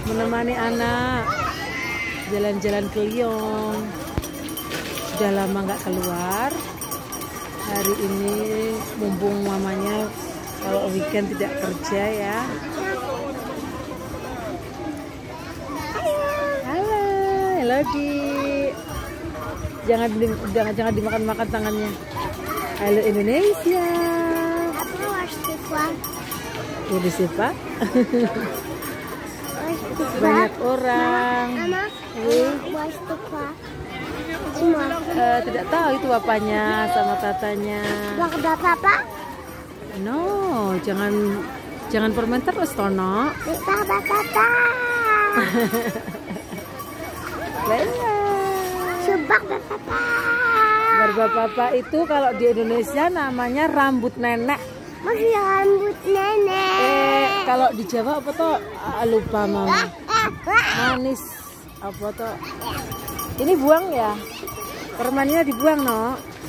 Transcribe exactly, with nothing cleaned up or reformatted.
menemani anak jalan-jalan ke Lyon. Sudah lama nggak keluar. Hari ini mumpung mamanya kalau weekend tidak kerja ya. Halo, halo Di. Jangan jangan jangan dimakan-makan tangannya. Halo Indonesia. Ini siapa? Banyak orang. Uh, tidak tahu itu bapaknya sama tatanya. Bapak? No, jangan jangan permen terus Tono. Bapak. Subak bapak. Bapak itu kalau di Indonesia namanya rambut nenek. Masih rambut nenek. Eh, kalau di Jawa apa toh? Ah, lupa mama. Manis apa toh? Ini buang ya? Permennya dibuang no?